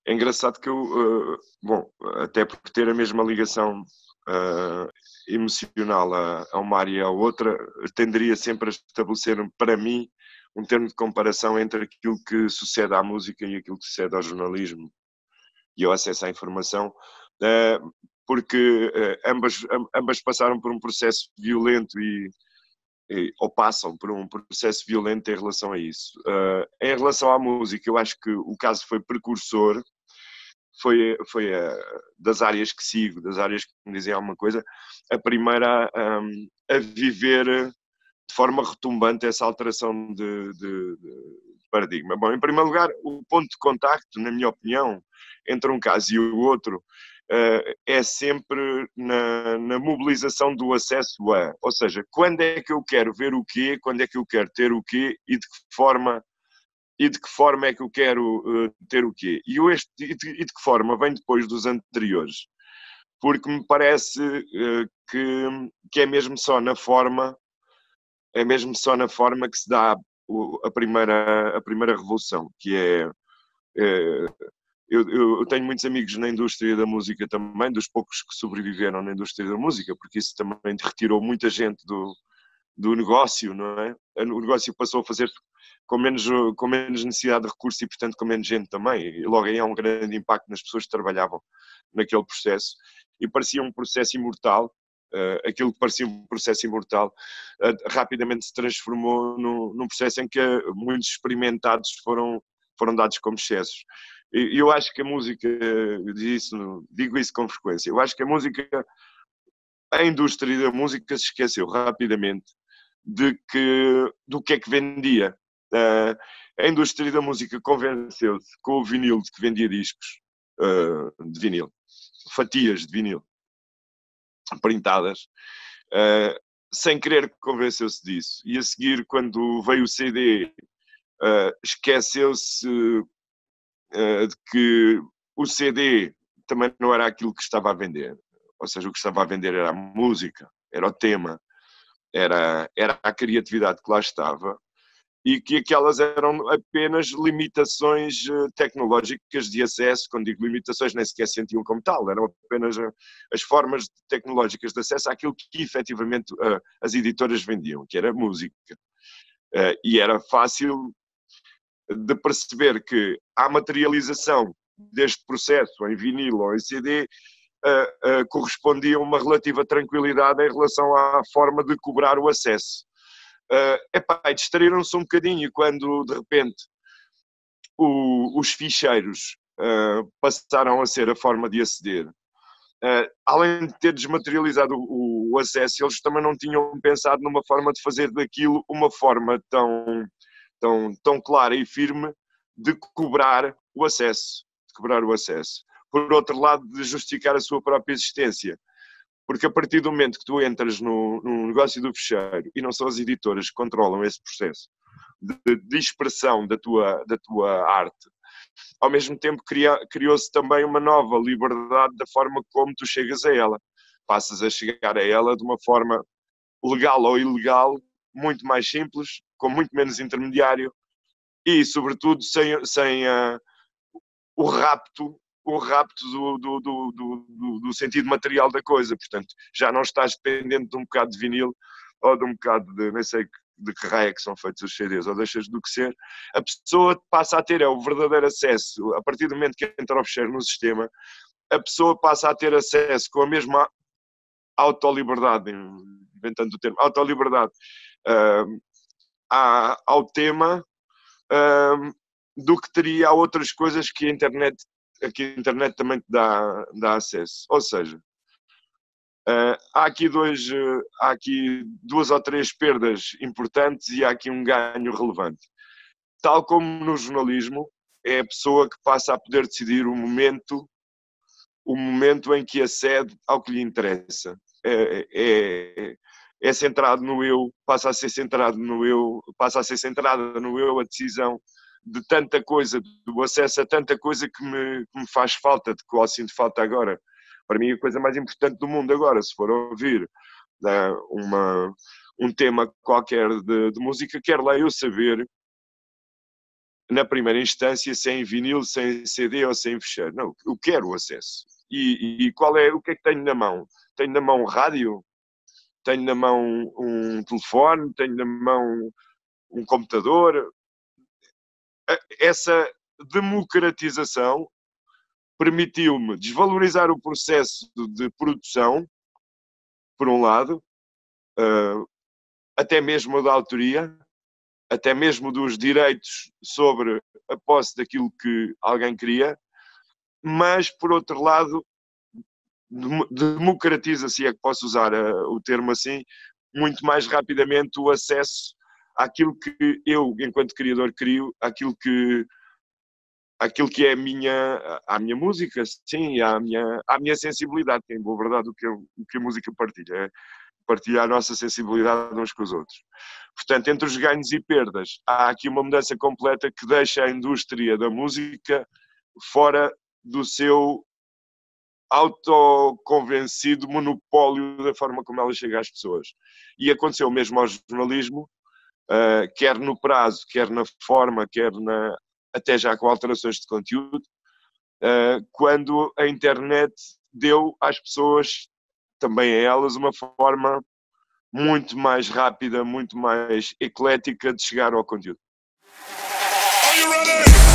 É engraçado que eu, bom, até por ter a mesma ligação emocional a uma área e à outra, tenderia sempre a estabelecer, para mim, um termo de comparação entre aquilo que sucede à música e aquilo que sucede ao jornalismo e ao acesso à informação, porque ambas passaram por um processo violento ou passam por um processo violento em relação a isso. Em relação à música, eu acho que o caso foi precursor, foi das áreas que sigo, das áreas que me dizem alguma coisa, a primeira a viver de forma retumbante essa alteração de paradigma. Bom, em primeiro lugar, o ponto de contacto, na minha opinião, entre um caso e o outro, é sempre na mobilização do acesso a, ou seja, quando é que eu quero ver o quê, quando é que eu quero ter o quê e de que forma é que eu quero ter o quê. E de que forma vem depois dos anteriores, porque me parece que é mesmo só na forma que se dá a primeira revolução, que é eu tenho muitos amigos na indústria da música também, dos poucos que sobreviveram na indústria da música, porque isso também retirou muita gente do negócio, não é? O negócio passou a fazer com menos necessidade de recursos e, portanto, com menos gente também. E logo aí há um grande impacto nas pessoas que trabalhavam naquele processo. E parecia um processo imortal. Aquilo que parecia um processo imortal rapidamente se transformou num processo em que muitos experimentados foram dados como excessos. E eu acho que a música, digo isso com frequência, eu acho que a indústria da música se esqueceu rapidamente do que é que vendia. A indústria da música convenceu-se com o vinil de que vendia discos de vinil, fatias de vinil printadas, sem querer convenceu-se disso. E a seguir, quando veio o CD, esqueceu-se de que o CD também não era aquilo que estava a vender. Ou seja, o que estava a vender era a música, era o tema, era a criatividade que lá estava, e que aquelas eram apenas limitações tecnológicas de acesso. Quando digo limitações, nem sequer sentiam como tal, eram apenas as formas tecnológicas de acesso àquilo que efetivamente as editoras vendiam, que era música. E era fácil de perceber que a materialização deste processo em vinil ou em CD correspondia a uma relativa tranquilidade em relação à forma de cobrar o acesso. Distraíram-se um bocadinho quando, de repente, os ficheiros passaram a ser a forma de aceder. Além de ter desmaterializado o acesso, eles também não tinham pensado numa forma de fazer daquilo uma forma tão clara e firme de cobrar o acesso. Por outro lado, de justificar a sua própria existência. Porque a partir do momento que tu entras no negócio do fecheiro, e não são as editoras que controlam esse processo de expressão da tua arte, ao mesmo tempo criou-se também uma nova liberdade da forma como tu chegas a ela. Passas a chegar a ela de uma forma legal ou ilegal, muito mais simples, com muito menos intermediário e, sobretudo, sem o rapto do sentido material da coisa. Portanto, já não estás dependente de um bocado de vinil ou de um bocado de, nem sei de que raia que são feitos os CDs, ou deixas do que ser. A pessoa passa a ter o verdadeiro acesso, a partir do momento que entra o fecheiro no sistema, a pessoa passa a ter acesso com a mesma autoliberdade, inventando o termo, autoliberdade, ao tema, do que teria a outras coisas que a internet também te dá acesso. Ou seja, há aqui duas ou três perdas importantes e há aqui um ganho relevante. Tal como no jornalismo, é a pessoa que passa a poder decidir o momento em que acede ao que lhe interessa. É centrado no eu, passa a ser centrada no eu a decisão de tanta coisa, do acesso a tanta coisa que me faz falta, de qual sinto falta agora. Para mim, a coisa mais importante do mundo agora, se for ouvir um tema qualquer de música, quero lá eu saber na primeira instância, se é em vinil, se é em CD ou se é em fecheiro. Não, eu quero o acesso. E o que é que tenho na mão? Tenho na mão rádio, tenho na mão um telefone, tenho na mão um computador. Essa democratização permitiu-me desvalorizar o processo de produção, por um lado, até mesmo da autoria, até mesmo dos direitos sobre a posse daquilo que alguém cria, mas, por outro lado, democratiza, se é que posso usar o termo assim, muito mais rapidamente o acesso àquilo que eu, enquanto criador, crio, àquilo que é a minha música, sim, à minha sensibilidade, que é, em boa verdade, o que a música partilha, é partilhar a nossa sensibilidade uns com os outros. Portanto, entre os ganhos e perdas, há aqui uma mudança completa que deixa a indústria da música fora do seu autoconvencido monopólio da forma como ela chega às pessoas. E aconteceu mesmo ao jornalismo, quer no prazo, quer na forma, até já com alterações de conteúdo, quando a internet deu às pessoas, também a elas, uma forma muito mais rápida, muito mais eclética de chegar ao conteúdo. Are you ready?